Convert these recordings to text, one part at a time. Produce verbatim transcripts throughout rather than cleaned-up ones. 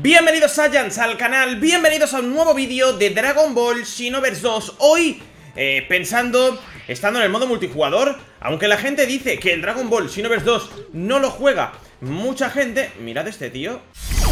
Bienvenidos Saiyans al canal, bienvenidos a un nuevo vídeo de Dragon Ball Xenoverse dos. Hoy, eh, pensando, estando en el modo multijugador, aunque la gente dice que el Dragon Ball Xenoverse dos no lo juega mucha gente, mirad este tío.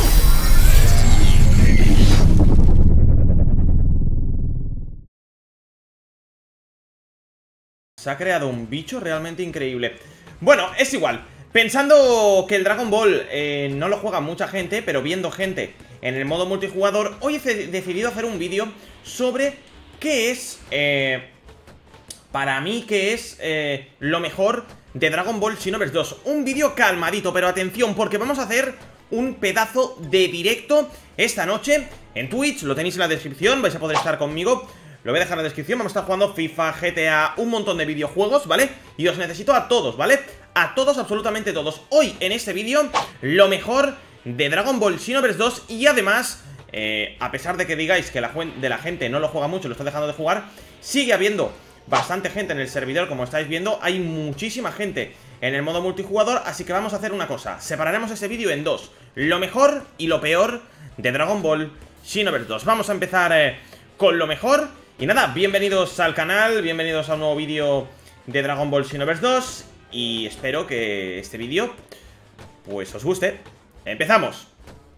Se ha creado un bicho realmente increíble. Bueno, es igual. Pensando que el Dragon Ball eh, no lo juega mucha gente, pero viendo gente en el modo multijugador, hoy he decidido hacer un vídeo sobre qué es, eh, para mí, qué es eh, lo mejor de Dragon Ball Xenoverse dos. Un vídeo calmadito, pero atención, porque vamos a hacer un pedazo de directo esta noche en Twitch. Lo tenéis en la descripción, vais a poder estar conmigo. Lo voy a dejar en la descripción, vamos a estar jugando FIFA, G T A, un montón de videojuegos, ¿vale? Y os necesito a todos, ¿vale? A todos, absolutamente todos. Hoy, en este vídeo, lo mejor de Dragon Ball Xenoverse dos. Y además, eh, a pesar de que digáis que la, de la gente no lo juega mucho, lo está dejando de jugar, sigue habiendo bastante gente en el servidor, como estáis viendo. Hay muchísima gente en el modo multijugador, así que vamos a hacer una cosa. Separaremos este vídeo en dos: lo mejor y lo peor de Dragon Ball Xenoverse dos. Vamos a empezar eh, con lo mejor. Y nada, bienvenidos al canal, bienvenidos a un nuevo vídeo de Dragon Ball Xenoverse dos. Y espero que este vídeo, pues, os guste. ¡Empezamos!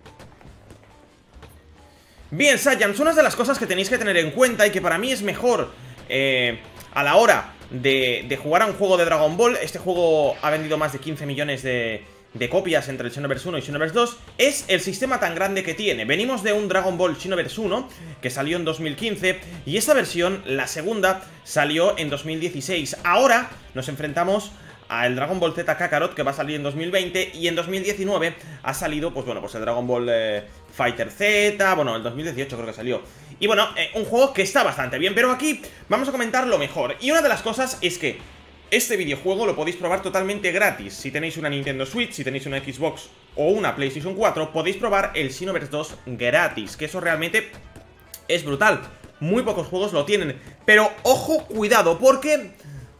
Bien, Saiyans, una de las cosas que tenéis que tener en cuenta y que para mí es mejor eh, a la hora de, de jugar a un juego de Dragon Ball. Este juego ha vendido más de quince millones de... de copias entre el Xenoverse uno y Xenoverse dos, es el sistema tan grande que tiene. Venimos de un Dragon Ball Xenoverse uno, que salió en dos mil quince, y esta versión, la segunda, salió en dos mil dieciséis. Ahora nos enfrentamos al Dragon Ball Z Kakarot, que va a salir en dos mil veinte, y en dos mil diecinueve ha salido, pues bueno, pues el Dragon Ball eh, Fighter Z, bueno, el dos mil dieciocho creo que salió. Y bueno, eh, un juego que está bastante bien, pero aquí vamos a comentar lo mejor. Y una de las cosas es que este videojuego lo podéis probar totalmente gratis. Si tenéis una Nintendo Switch, si tenéis una Xbox o una PlayStation cuatro, podéis probar el Xenoverse dos gratis, que eso realmente es brutal. Muy pocos juegos lo tienen. Pero ojo, cuidado, porque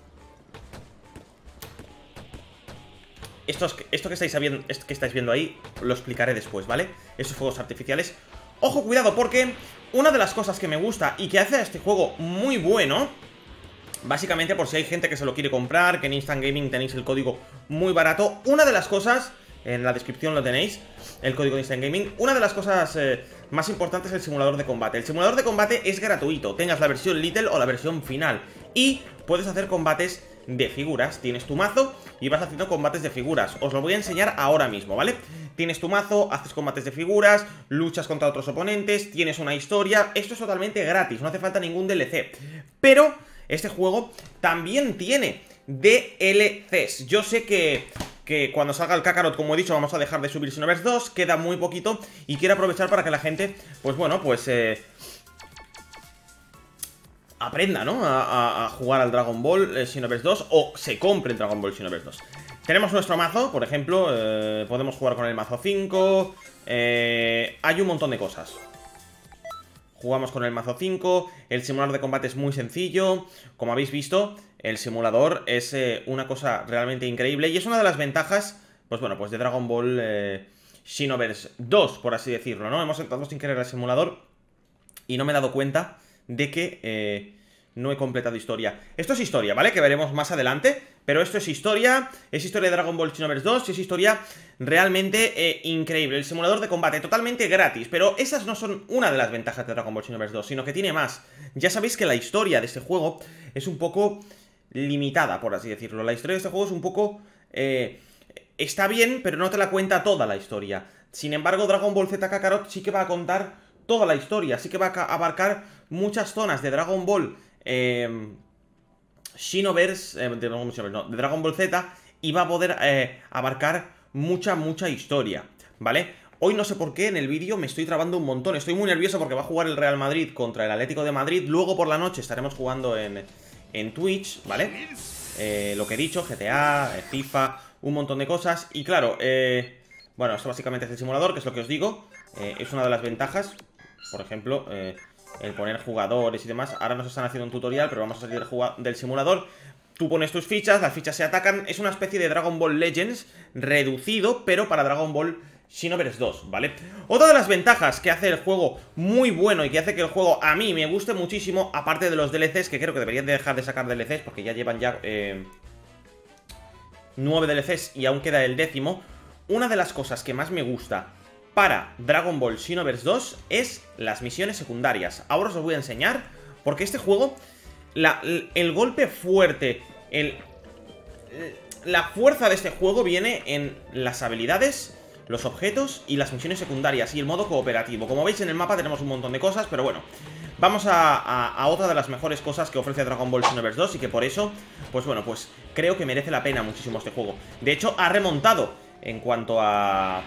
Esto, es, esto que, estáis viendo, esto que estáis viendo ahí lo explicaré después, ¿vale? Esos fuegos artificiales. Ojo, cuidado, porque una de las cosas que me gusta y que hace a este juego muy bueno, básicamente por si hay gente que se lo quiere comprar, que en Instant Gaming tenéis el código muy barato. Una de las cosas, en la descripción lo tenéis, el código de Instant Gaming. Una de las cosas eh, más importantes es el simulador de combate. El simulador de combate es gratuito, tengas la versión Little o la versión final. Y puedes hacer combates de figuras. Tienes tu mazo y vas haciendo combates de figuras. Os lo voy a enseñar ahora mismo, ¿vale? Tienes tu mazo, haces combates de figuras, luchas contra otros oponentes, tienes una historia. Esto es totalmente gratis, no hace falta ningún D L C. Pero este juego también tiene D L Cs. Yo sé que, que cuando salga el Kakarot, como he dicho, vamos a dejar de subir Xenoverse dos. Queda muy poquito y quiero aprovechar para que la gente, pues bueno, pues eh, aprenda, ¿no? A, a, a jugar al Dragon Ball eh, Xenoverse dos, o se compre el Dragon Ball Xenoverse dos. Tenemos nuestro mazo, por ejemplo, eh, podemos jugar con el mazo cinco. eh, Hay un montón de cosas. Jugamos con el mazo cinco, el simulador de combate es muy sencillo. Como habéis visto, el simulador es eh, una cosa realmente increíble. Y es una de las ventajas, pues bueno, pues de Dragon Ball eh, Xenoverse dos, por así decirlo, ¿no? Hemos entrado sin querer al simulador y no me he dado cuenta de que eh, no he completado historia. Esto es historia, ¿vale? Que veremos más adelante. Pero esto es historia, es historia de Dragon Ball Xenoverse dos y es historia realmente eh, increíble. El simulador de combate totalmente gratis, pero esas no son una de las ventajas de Dragon Ball Xenoverse dos, sino que tiene más. Ya sabéis que la historia de este juego es un poco limitada, por así decirlo. La historia de este juego es un poco eh, está bien, pero no te la cuenta toda la historia. Sin embargo, Dragon Ball Z Kakarot sí que va a contar toda la historia, sí que va a abarcar muchas zonas de Dragon Ball eh, Xenoverse, eh, de, no, de Dragon Ball Z, y va a poder eh, abarcar mucha, mucha historia, ¿vale? Hoy no sé por qué en el vídeo me estoy trabando un montón. Estoy muy nervioso porque va a jugar el Real Madrid contra el Atlético de Madrid. Luego por la noche estaremos jugando en, en Twitch, ¿vale? Eh, lo que he dicho, G T A, eh, FIFA, un montón de cosas. Y claro, eh, bueno, esto básicamente es el simulador, que es lo que os digo. eh, Es una de las ventajas. Por ejemplo, eh, el poner jugadores y demás. Ahora nos están haciendo un tutorial, pero vamos a salir del simulador. Tú pones tus fichas, las fichas se atacan. Es una especie de Dragon Ball Legends reducido, pero para Dragon Ball Xenoverse dos, ¿vale? Otra de las ventajas que hace el juego muy bueno y que hace que el juego a mí me guste muchísimo, aparte de los D L Cs, que creo que deberían de dejar de sacar D L Cs porque ya llevan ya eh, nueve D L Cs y aún queda el décimo. Una de las cosas que más me gusta para Dragon Ball Xenoverse dos es las misiones secundarias. Ahora os lo voy a enseñar, porque este juego, la, el golpe fuerte, el, la fuerza de este juego viene en las habilidades, los objetos y las misiones secundarias y el modo cooperativo. Como veis en el mapa tenemos un montón de cosas, pero bueno, vamos a, a, a otra de las mejores cosas que ofrece Dragon Ball Xenoverse dos y que por eso, pues bueno, pues creo que merece la pena muchísimo este juego. De hecho, ha remontado en cuanto a...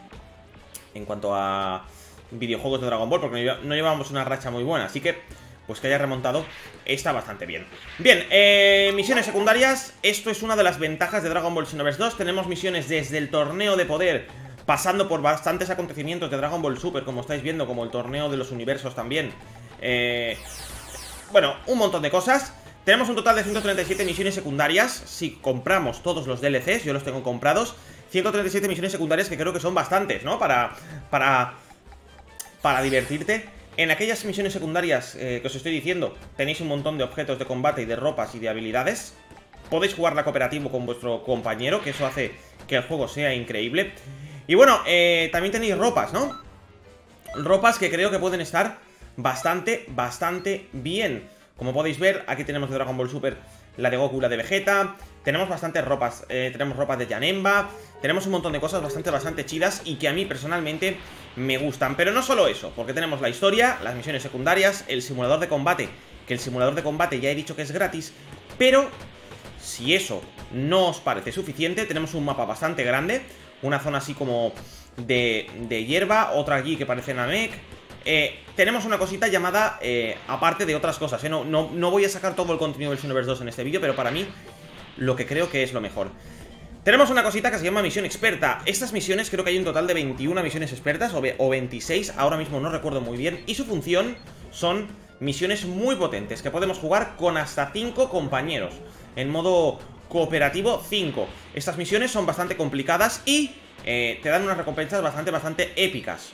En cuanto a videojuegos de Dragon Ball, porque no llevábamos una racha muy buena, así que, pues que haya remontado está bastante bien. Bien, eh, misiones secundarias. Esto es una de las ventajas de Dragon Ball Xenoverse dos. Tenemos misiones desde el torneo de poder, pasando por bastantes acontecimientos de Dragon Ball Super, como estáis viendo, como el torneo de los universos también. Eh, bueno, un montón de cosas. Tenemos un total de ciento treinta y siete misiones secundarias. Si compramos todos los D L Cs, yo los tengo comprados. ciento treinta y siete misiones secundarias que creo que son bastantes, ¿no? Para, para, para divertirte. En aquellas misiones secundarias eh, que os estoy diciendo, tenéis un montón de objetos de combate y de ropas y de habilidades. Podéis jugarla cooperativo con vuestro compañero, que eso hace que el juego sea increíble. Y bueno, eh, también tenéis ropas, ¿no? Ropas que creo que pueden estar bastante, bastante bien. Como podéis ver, aquí tenemos de Dragon Ball Super la de Goku, la de Vegeta. Tenemos bastantes ropas, eh, tenemos ropas de Janemba. Tenemos un montón de cosas bastante, bastante chidas y que a mí personalmente me gustan. Pero no solo eso, porque tenemos la historia, las misiones secundarias, el simulador de combate, que el simulador de combate ya he dicho que es gratis. Pero si eso no os parece suficiente, tenemos un mapa bastante grande, una zona así como de, de hierba, otra allí que parece Namek. Eh, tenemos una cosita llamada, eh, aparte de otras cosas, ¿eh? no, no, no voy a sacar todo el contenido del Xenoverse dos en este vídeo, pero para mí, lo que creo que es lo mejor. Tenemos una cosita que se llama misión experta. Estas misiones, creo que hay un total de veintiuna misiones expertas, o, o veintiséis, ahora mismo no recuerdo muy bien. Y su función son misiones muy potentes, que podemos jugar con hasta cinco compañeros. En modo cooperativo, cinco. Estas misiones son bastante complicadas y eh, te dan unas recompensas bastante, bastante épicas.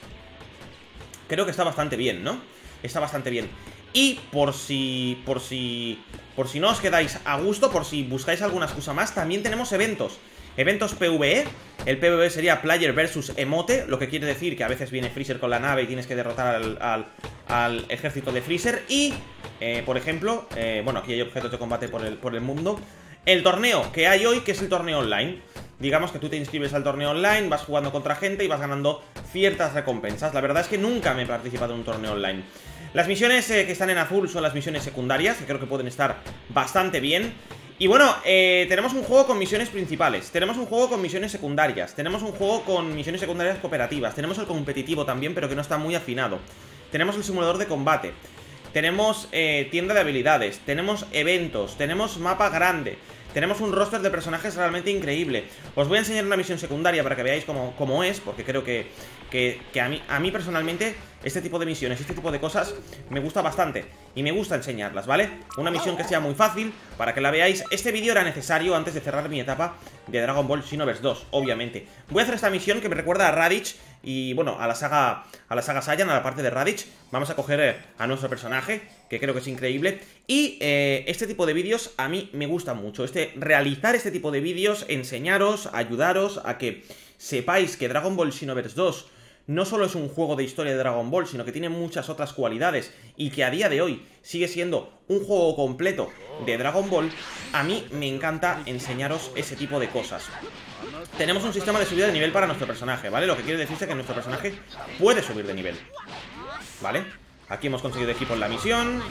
Creo que está bastante bien, ¿no? Está bastante bien. Y por si... Por si... Por si no os quedáis a gusto, por si buscáis alguna excusa más, también tenemos eventos. Eventos PvE. El PvE sería Player versus Emote, lo que quiere decir que a veces viene Freezer con la nave y tienes que derrotar al, al, al ejército de Freezer. Y, eh, por ejemplo, eh, bueno, aquí hay objetos de combate por el, por el mundo. El torneo que hay hoy, que es el torneo online. Digamos que tú te inscribes al torneo online, vas jugando contra gente y vas ganando ciertas recompensas. La verdad es que nunca me he participado en un torneo online. Las misiones eh, que están en azul son las misiones secundarias, que creo que pueden estar bastante bien. Y bueno, eh, tenemos un juego con misiones principales, tenemos un juego con misiones secundarias, tenemos un juego con misiones secundarias cooperativas, tenemos el competitivo también, pero que no está muy afinado. Tenemos el simulador de combate, tenemos eh, tienda de habilidades, tenemos eventos, tenemos mapa grande. Tenemos un roster de personajes realmente increíble. Os voy a enseñar una misión secundaria para que veáis cómo, cómo es, porque creo que, que, que a, mí, a mí personalmente este tipo de misiones, este tipo de cosas me gusta bastante y me gusta enseñarlas, ¿vale? Una misión que sea muy fácil para que la veáis. Este vídeo era necesario antes de cerrar mi etapa de Dragon Ball Xenoverse dos, obviamente. Voy a hacer esta misión que me recuerda a Raditz y, bueno, a la saga a la saga Saiyan, a la parte de Raditz. Vamos a coger a nuestro personaje, que creo que es increíble. Y eh, este tipo de vídeos a mí me gusta mucho. Este, realizar este tipo de vídeos, enseñaros, ayudaros a que sepáis que Dragon Ball Xenoverse dos no solo es un juego de historia de Dragon Ball, sino que tiene muchas otras cualidades y que a día de hoy sigue siendo un juego completo de Dragon Ball. A mí me encanta enseñaros ese tipo de cosas. Tenemos un sistema de subida de nivel para nuestro personaje, ¿vale? Lo que quiere decirse que nuestro personaje puede subir de nivel, ¿vale? Aquí hemos conseguido equipo en la misión.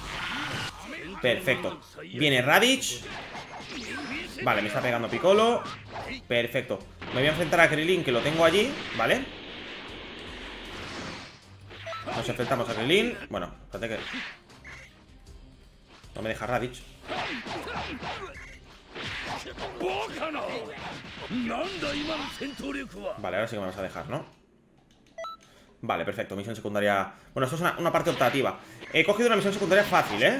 Perfecto. Viene Raditz. Vale, me está pegando Piccolo. Perfecto. Me voy a enfrentar a Krillin, que lo tengo allí, ¿vale? Nos enfrentamos a Krillin. Bueno, espérate que... no me deja Raditz. Vale, ahora sí que me vas a dejar, ¿no? Vale, perfecto, misión secundaria. Bueno, esto es una, una parte optativa. He cogido una misión secundaria fácil, ¿eh?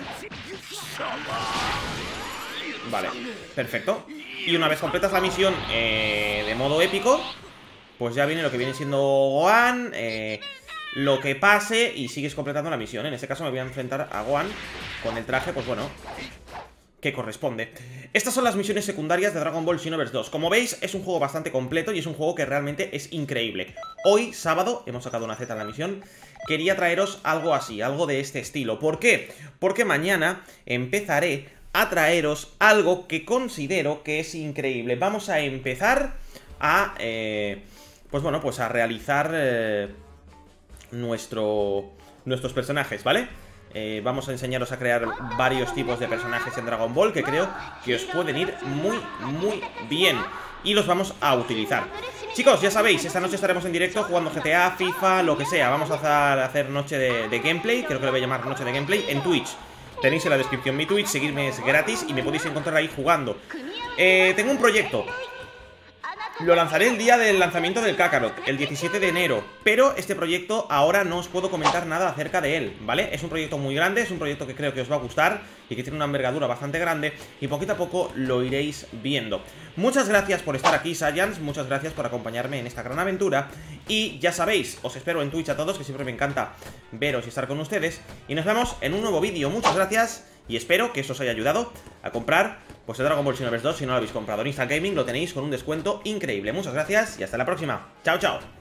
Vale, perfecto. Y una vez completas la misión eh, de modo épico, pues ya viene lo que viene siendo Gohan, eh, lo que pase y sigues completando la misión. En este caso me voy a enfrentar a Gohan con el traje, pues bueno, que corresponde. Estas son las misiones secundarias de Dragon Ball Xenoverse dos. Como veis, es un juego bastante completo y es un juego que realmente es increíble. Hoy, sábado, hemos sacado una Z en la misión. Quería traeros algo así, algo de este estilo. ¿Por qué? Porque mañana empezaré a traeros algo que considero que es increíble. Vamos a empezar a... Eh, pues bueno, pues a realizar eh, nuestro, nuestros personajes, ¿vale? Eh, vamos a enseñaros a crear varios tipos de personajes en Dragon Ball que creo que os pueden ir muy, muy bien. Y los vamos a utilizar. Chicos, ya sabéis, esta noche estaremos en directo jugando G T A, FIFA, lo que sea. Vamos a hacer, hacer noche de, de gameplay, creo que le voy a llamar noche de gameplay, en Twitch. Tenéis en la descripción mi Twitch, seguidme, es gratis y me podéis encontrar ahí jugando. eh, Tengo un proyecto. Lo lanzaré el día del lanzamiento del Kakarot, el diecisiete de enero. Pero este proyecto ahora no os puedo comentar nada acerca de él, ¿vale? Es un proyecto muy grande, es un proyecto que creo que os va a gustar y que tiene una envergadura bastante grande. Y poquito a poco lo iréis viendo. Muchas gracias por estar aquí, Saiyans. Muchas gracias por acompañarme en esta gran aventura. Y ya sabéis, os espero en Twitch a todos, que siempre me encanta veros y estar con ustedes. Y nos vemos en un nuevo vídeo. Muchas gracias y espero que eso os haya ayudado a comprar pues el Dragon Ball Xenoverse dos. Si no lo habéis comprado en Instant Gaming, lo tenéis con un descuento increíble. Muchas gracias y hasta la próxima. Chao, chao.